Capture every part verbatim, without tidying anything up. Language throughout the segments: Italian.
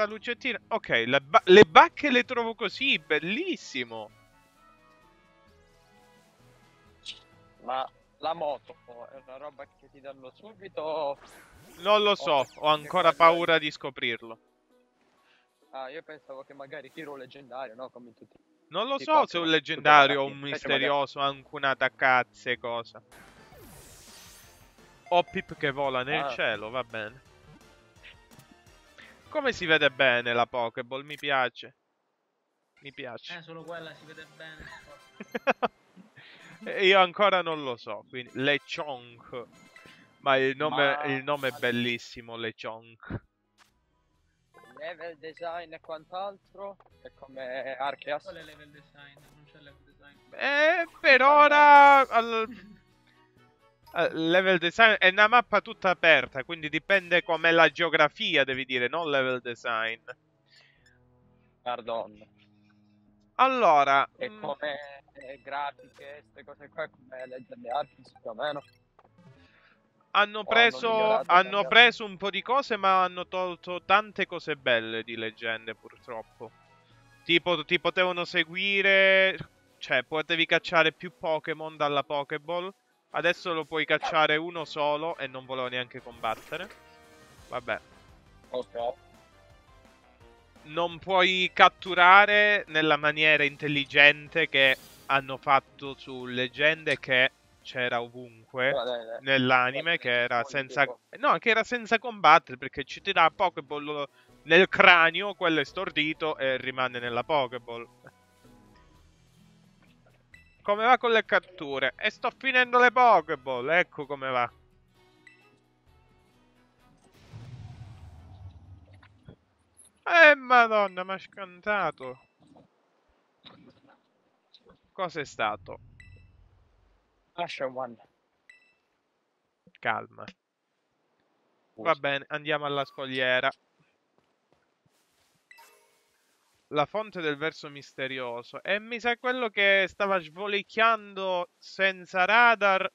sta lucettina. Ok, le, ba le bacche le trovo così, bellissimo. Ma la moto è una roba che ti danno subito? Non lo so, ho ancora paura di scoprirlo. Ah, io pensavo che magari tiro un leggendario, no? Come in tutti Non lo i so se è un Pokémon, tutte le leggendario o un malattie. Invece magari... misterioso, anche una cazze cosa. O Pip che vola nel Ah, cielo, va bene. Come si vede bene la Pokéball? Mi piace. Mi piace. Eh, solo quella si vede bene. Io ancora non lo so, quindi Lechonk. Ma il nome, ma... il nome è bellissimo, Lechonk. level design e quant'altro è come Arceus. Qual è il level design? Non c'è level design. Eh, per Vabbè. ora al, al level design è una mappa tutta aperta, quindi dipende com'è la geografia, devi dire, non level design. Pardon. Allora, E mm, come eh, grafiche, queste cose qua, come Legend Arceus più o meno. hanno O hanno preso, migliorato, hanno cambiato. preso un po' di cose, ma hanno tolto tante cose belle di leggende, purtroppo. Tipo, ti potevano seguire, cioè, potevi cacciare più Pokémon dalla Pokéball. Adesso lo puoi cacciare uno solo e non volevo neanche combattere. Vabbè. Ok. Non puoi catturare nella maniera intelligente che hanno fatto su leggende, che c'era ovunque Però dai, dai. nell'anime, che Guarda, era tipo, senza... tipo, No, che era senza combattere, perché ci tira la Pokéball nel cranio, quello è stordito e rimane nella Pokéball. Come va con le catture? E sto finendo le Pokéball, ecco come va. Eh, madonna, mi ha scantato. Cos'è stato? Asher One. Calma. Va bene, andiamo alla scogliera. La fonte del verso misterioso. E mi sa quello che stava svolicchiando senza radar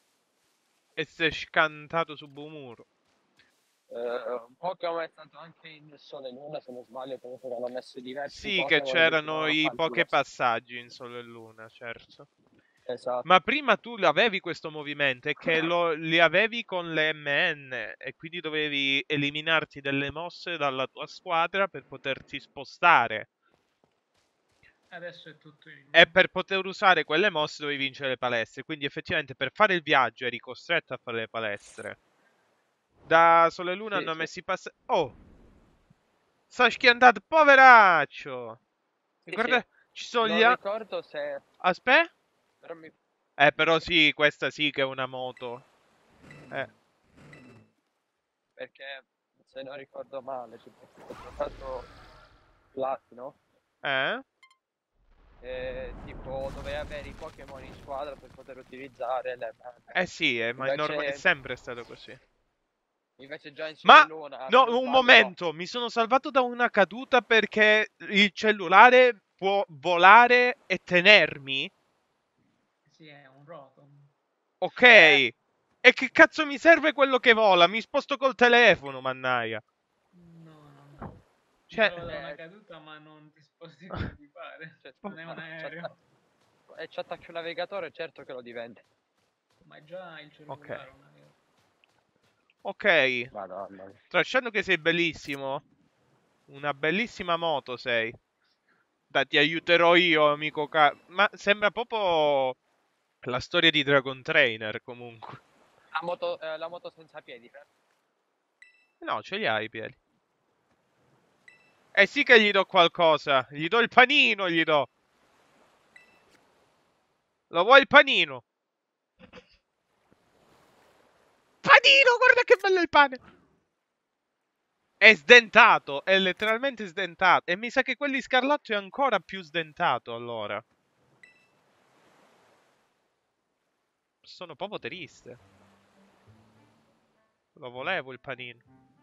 e si è scantato su Bumuro. Uh, Pokémon è stato anche in Sole e Luna, se non sbaglio, comunque hanno messo diversi Sì, che Pokémon che si c'erano trovano i pochi fantastici. passaggi in Sole e Luna, certo. Esatto. Ma prima tu avevi questo movimento e che lo, li avevi con le M N e quindi dovevi eliminarti delle mosse dalla tua squadra per poterti spostare. Adesso è tutto in... E per poter usare quelle mosse dovevi vincere le palestre. Quindi effettivamente per fare il viaggio eri costretto a fare le palestre. Da Sole e Luna Sì, hanno sì. messi i passi... Oh! Sta schiantato, poveraccio! Sì, Guarda, sì. ci sono gli... Non a- ricordo se... Aspetta. Però mi... Eh, però sì, questa sì che è una moto. Eh, Perché, se non ricordo male, tipo, ho giocato Platino, eh? e tipo dovevi avere i Pokémon in squadra per poter utilizzare le... Eh sì, eh, ma è, norma- è Invece, sempre stato così. invece già in Sole e Ma, Luna, se no, non un sbaglio, no. momento, mi sono salvato da una caduta perché il cellulare può volare e tenermi. Sì, è un Rotom. Ok. Eh, E che cazzo mi serve quello che vola? Mi sposto col telefono, mannaia. No, no, no. Ti Cioè... salva da una eh, caduta, ma non ti sposti come ti pare. cioè, Non è un aereo. e ci attacchi un navigatore, certo che lo diventi. Ma è già il Ok. cellulare un aereo. Ok. Madonna mia. Tralasciando che sei bellissimo. Una bellissima moto sei. Dai, ti aiuterò io, amico ca... Ma sembra proprio la storia di Dragon Trainer, comunque. La moto, eh, la moto senza piedi, eh? No, ce li hai i piedi. Eh sì che gli do qualcosa. Gli do il panino, gli do. Lo vuoi il panino? Panino, guarda che bello il pane. È sdentato, è letteralmente sdentato. E mi sa che quelli scarlatto è ancora più sdentato, allora. Sono proprio triste. Lo volevo il panino.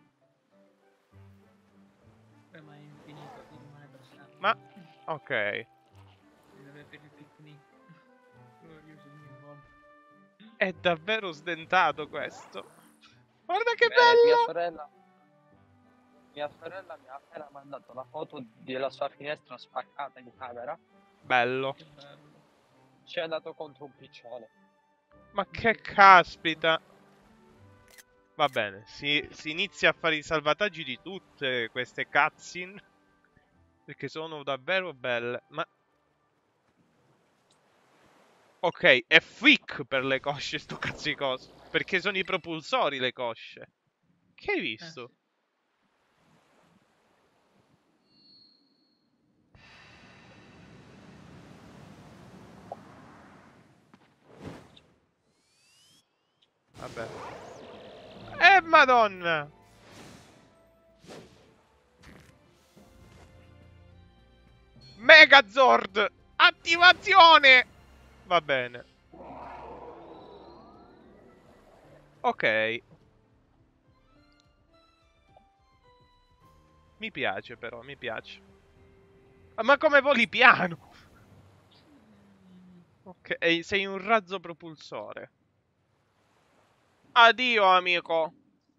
Beh, ma è infinito, ti rimane per sempre. Ma, ok. Si deve per il picnic. Lo riusi ogni volta. È davvero sdentato questo. Guarda che Eh, mia bello! sorella, Mia sorella mi ha appena mandato la foto della sua finestra spaccata in camera. Bello. Che bello. Ci è andato contro un piccione. Ma che caspita. Va bene, si, si inizia a fare i salvataggi di tutte queste cutscene. Perché sono davvero belle. Ma... Ok, è Fick per le cosce sto cazzo di coso. Perché sono i propulsori le cosce. Che hai Eh visto? sì. Vabbè. Eh, madonna! Megazord! Attivazione! Va bene. Ok. Mi piace però, mi piace. Ah, ma come voli piano? Ok, e sei un razzo propulsore. Addio, amico.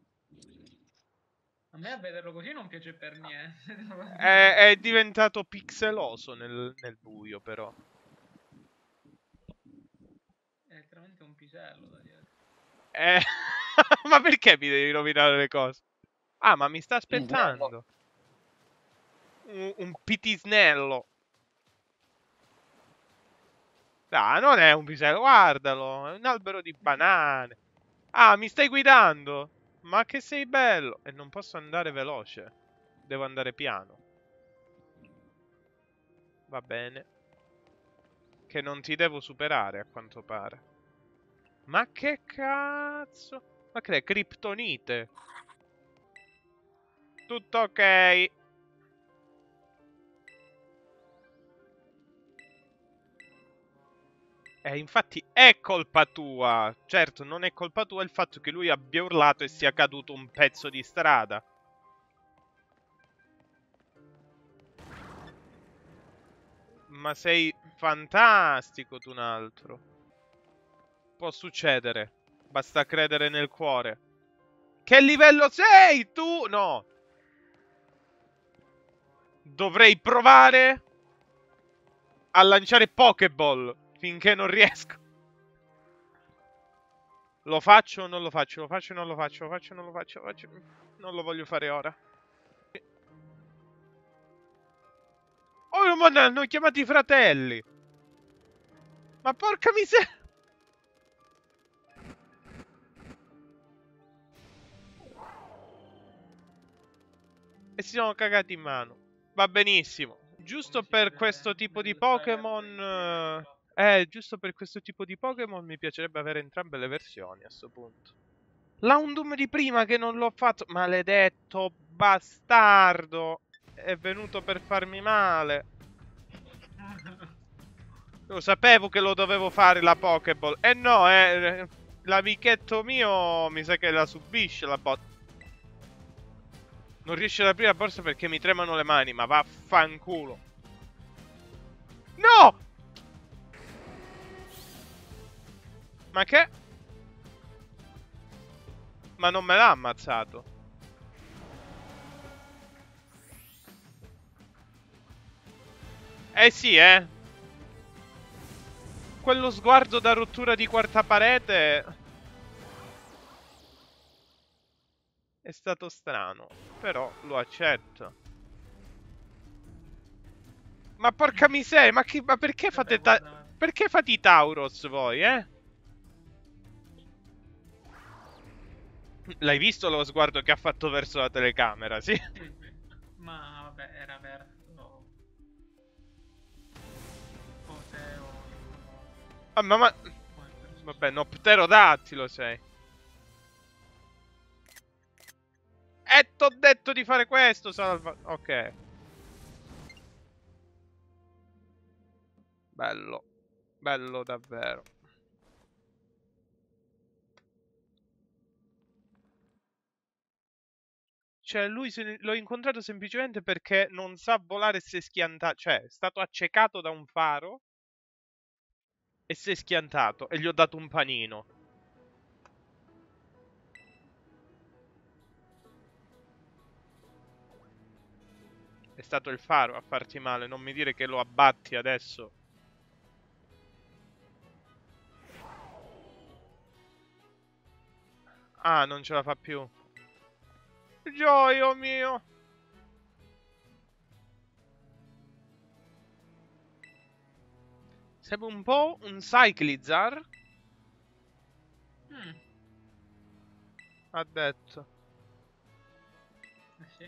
A me a vederlo così non piace per niente. devo È, dire. è diventato pixeloso nel, nel buio, però. È letteralmente un pisello da dietro. Eh... ma perché mi devi rovinare le cose? Ah, ma mi sta Il snello. aspettando. Un, un pitisnello. Ah, non è un pisello, guardalo. È un albero di banane. Ah, mi stai guidando? Ma che sei bello. E non posso andare veloce. Devo andare piano. Va bene. Che non ti devo superare, a quanto pare. Ma che cazzo? Ma che è? Kryptonite? Tutto ok. Eh, infatti è colpa tua. Certo, non è colpa tua il fatto che lui abbia urlato e sia caduto un pezzo di strada. Ma sei fantastico, tu un altro. Può succedere. Basta credere nel cuore. Che livello sei tu? No. Dovrei provare a lanciare Pokéball finché non riesco. Lo faccio o non lo faccio? Lo faccio o non lo faccio? Lo faccio o non lo faccio? Lo faccio. Non lo voglio fare ora. Oh, ma ne hanno chiamati i fratelli. Ma porca miseria. E si sono cagati in mano. Va benissimo. Giusto Come si per vede questo tipo di nel trailer Pokémon... del Eh, eh, giusto per questo tipo di Pokémon mi piacerebbe avere entrambe le versioni a sto punto. L'Houndoom di prima che non l'ho fatto... Maledetto bastardo. È venuto per farmi male. Lo sapevo che lo dovevo fare la Pokéball. E eh no, eh, l'amichetto mio mi sa che la subisce la botta. Non riesce ad aprire la borsa perché mi tremano le mani, ma vaffanculo. No! Ma che? Ma non me l'ha ammazzato. Eh sì, eh. Quello sguardo da rottura di quarta parete è stato strano, però lo accetto. Ma porca miseria, ma, chi, ma perché Vabbè, fate ta guarda. perché fate i Tauros voi, eh? L'hai visto lo sguardo che ha fatto verso la telecamera, sì? Sì, sì. Ma vabbè, era verso Poteo. Ah, ma, ma... Vabbè, no, pterodattilo sei. E t'ho detto di fare questo, salva... Ok. Bello. Bello davvero. Cioè, lui se ne- l'ho incontrato semplicemente perché non sa volare e si è schiantato. Cioè, è stato accecato da un faro e si è schiantato. E gli ho dato un panino. stato il faro a farti male, non mi dire che lo abbatti adesso. Ah, non ce la fa più. Gioio mio! Sembra un po' un Cyclizar. Mm. Ha detto. Eh sì.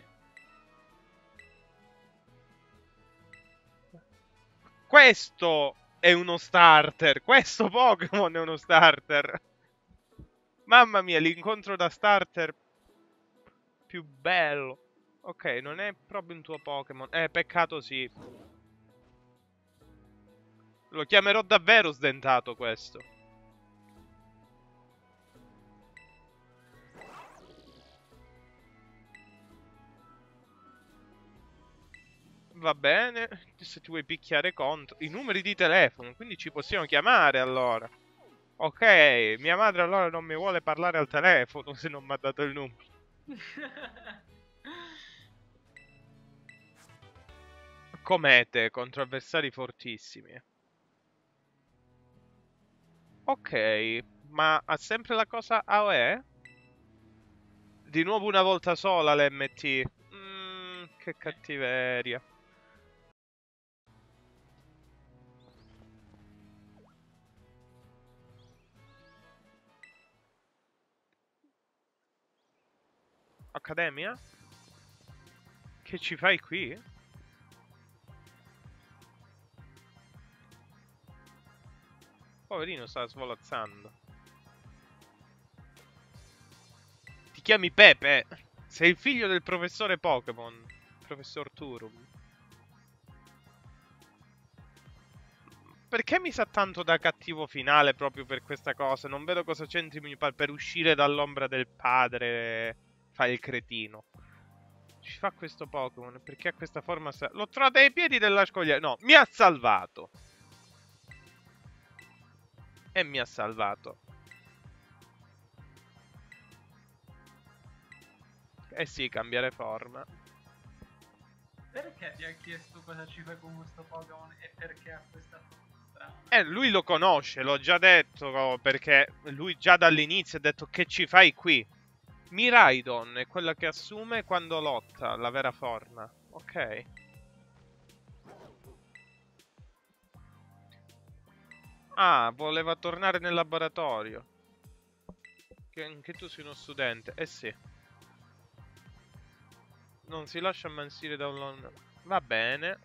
Questo è uno starter. Questo Pokémon è uno starter. Mamma mia, l'incontro da starter più bello. Ok, non è proprio un tuo Pokémon. Eh, peccato sì. Lo chiamerò davvero sdentato questo. Va bene, se ti vuoi picchiare contro. I numeri di telefono, quindi ci possiamo chiamare allora. Ok, mia madre allora non mi vuole parlare al telefono se non mi ha dato il numero. Comete contro avversari fortissimi. Ok, ma ha sempre la cosa A O E? Di nuovo una volta sola l'M T. Mm, che cattiveria. Accademia? Che ci fai qui? Poverino sta svolazzando. Ti chiami Pepe? Sei il figlio del professore Pokémon. Professor Turum. Perché mi sa tanto da cattivo finale proprio per questa cosa? Non vedo cosa c'entri per uscire dall'ombra del padre. Fai il cretino. Ci fa questo Pokémon? Perché ha questa forma... L'ho trovato ai piedi della scogliera. No, mi ha salvato. E mi ha salvato. Eh sì, cambiare forma. Perché ti ha chiesto cosa ci fai con questo Pokémon e perché ha questa forma strana? Eh, lui lo conosce, l'ho già detto, perché lui già dall'inizio ha detto che ci fai qui. Miraidon è quella che assume quando lotta, la vera forma. Ok. Ah, voleva tornare nel laboratorio. Che anche tu sei uno studente. Eh sì. Non si lascia ammansire da un... lon... Va bene.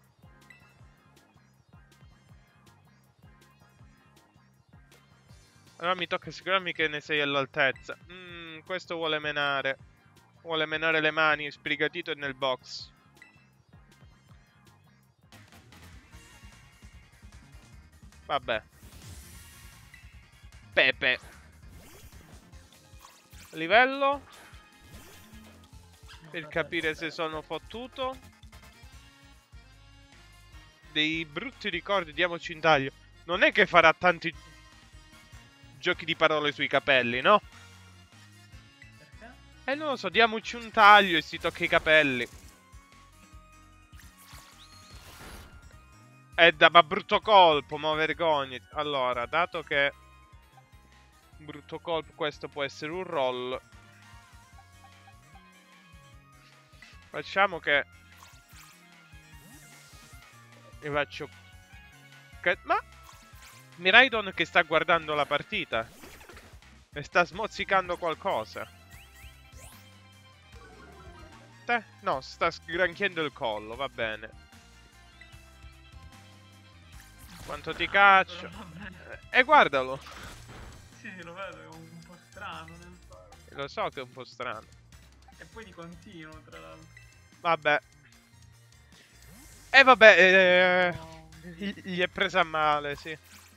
Allora mi tocca assicurarmi che ne sei all'altezza. Mmm, questo vuole menare. Vuole menare le mani, sbrigatito e nel box. Vabbè. Pepe. Livello? Per capire se sono fottuto. Dei brutti ricordi, diamoci in taglio. Non è che farà tanti giochi di parole sui capelli, no? Perché? Eh, non lo so, diamoci un taglio e si tocca i capelli. Eh, da, ma brutto colpo, ma vergognati. Allora, dato che... brutto colpo, questo può essere un roll. Facciamo che... Mi faccio... Che... Ma... Miraidon che sta guardando la partita. E sta smozzicando qualcosa. Te? No, sta sgranchiando il collo, va bene. Quanto ti caccio. E eh, guardalo. Sì, lo vedo, è un po' strano nel fare. Lo so che è un po' strano. E poi di continuo, tra l'altro. Vabbè. E eh, vabbè, eh, No, gli è presa male, sì.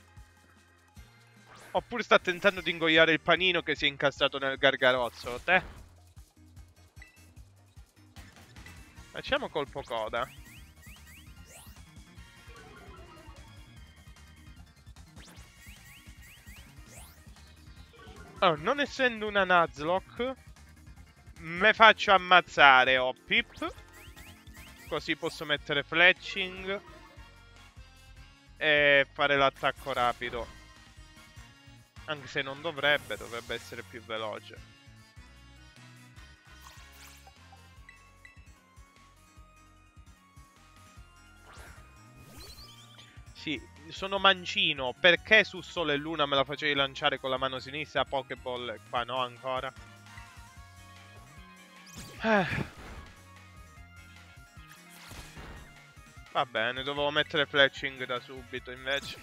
Oppure sta tentando di ingoiare il panino che si è incastrato nel gargarozzolo, te? Facciamo colpo coda. Oh, non essendo una Nuzlocke, me faccio ammazzare Hoppip. Così posso mettere fletching e fare l'attacco rapido. Anche se non dovrebbe, dovrebbe essere più veloce. Sì, sono mancino. Perché su Sole e Luna me la facevi lanciare con la mano sinistra, Pokéball e qua no ancora? Eh. Va bene, dovevo mettere fletching da subito invece.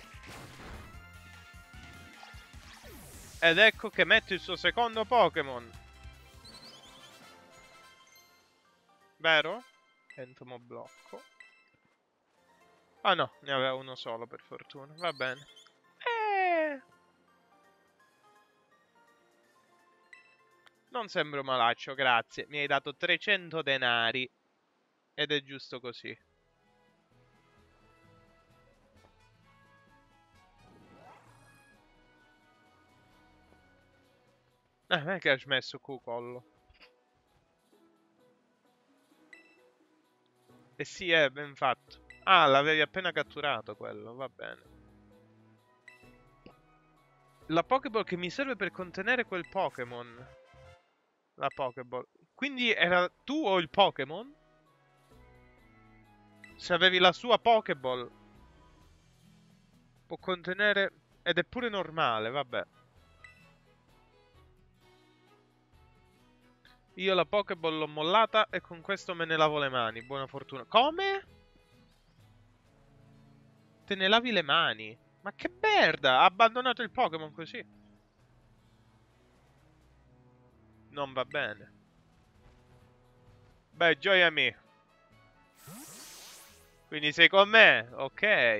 Ed ecco che mette il suo secondo Pokémon. Vero? Entomo blocco. Ah no, ne aveva uno solo per fortuna. Va bene. Eh. Non sembro malaccio, grazie. Mi hai dato trecento denari. Ed è giusto così. Ah, non è che hai smesso Q-collo. Eh sì, è ben fatto. Ah, l'avevi appena catturato quello, va bene. La Pokéball che mi serve per contenere quel Pokémon. La Pokéball. Quindi era tu o il Pokémon? Se avevi la sua Pokéball. Può contenere... Ed è pure normale, vabbè. Io la Pokéball l'ho mollata e con questo me ne lavo le mani. Buona fortuna. Come? Te ne lavi le mani? Ma che merda! Ha abbandonato il Pokémon così. Non va bene. Beh, gioia mia. Quindi sei con me? Ok.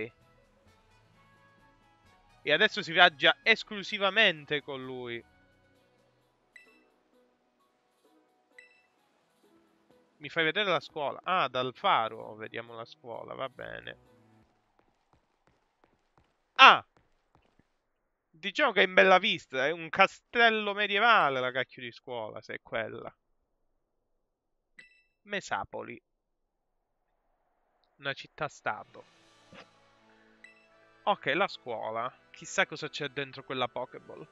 E adesso si viaggia esclusivamente con lui. Mi fai vedere la scuola? Ah, dal faro vediamo la scuola, va bene. Ah! Diciamo che è in bella vista, è un castello medievale la cacchio di scuola, se è quella. Mesapoli. Una città-stato. Ok, la scuola. Chissà cosa c'è dentro quella Pokéball.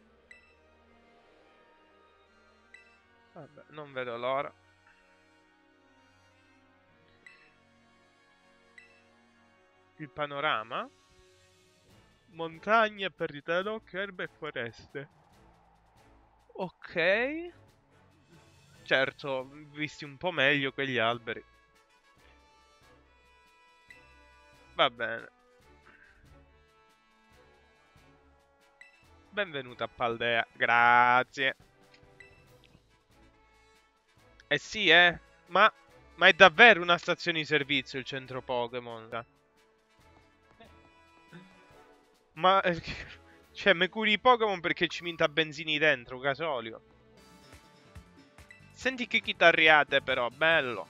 Vabbè, non vedo l'ora. Il panorama. Montagne, perdita d'occhio, erbe e foreste. Ok. Certo, visti un po' meglio quegli alberi. Va bene. Benvenuta a Paldea. Grazie. Eh sì, eh. Ma, ma è davvero una stazione di servizio il centro Pokémon. Ma... eh, cioè, me curi i Pokémon perché ci minta benzini dentro, gasolio. Senti che chitarriate però, bello.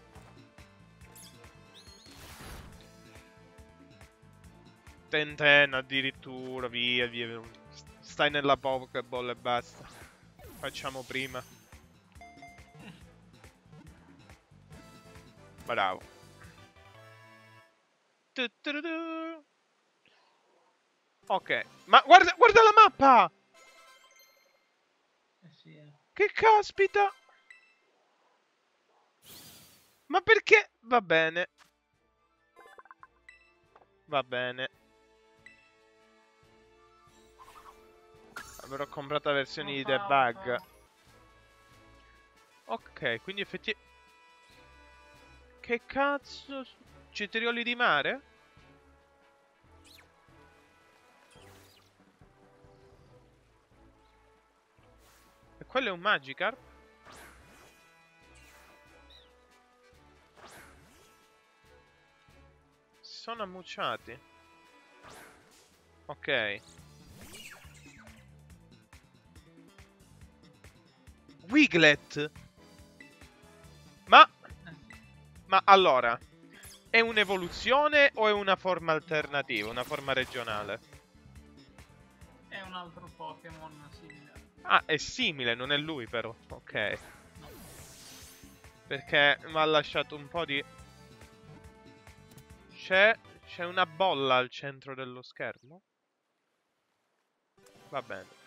Tenten addirittura, via, via. Stai nella Pokéball e basta. Facciamo prima. Bravo. Tu, tu, tu, tu. Ok, ma guarda, guarda la mappa! Eh sì, eh. Che caspita! Ma perché? Va bene. Va bene. Avrò comprato la versione di debug. Ok, quindi effettivamente... Che cazzo? Cetrioli di mare? E quello è un Magikarp? Si sono ammucciati. Ok. Wiglet? Ma... Ma allora... È un'evoluzione o è una forma alternativa? Una forma regionale? È un altro Pokémon simile. Ah, è simile, non è lui però. Ok. Perché mi ha lasciato un po' di... C'è c'è una bolla al centro dello schermo? Va bene.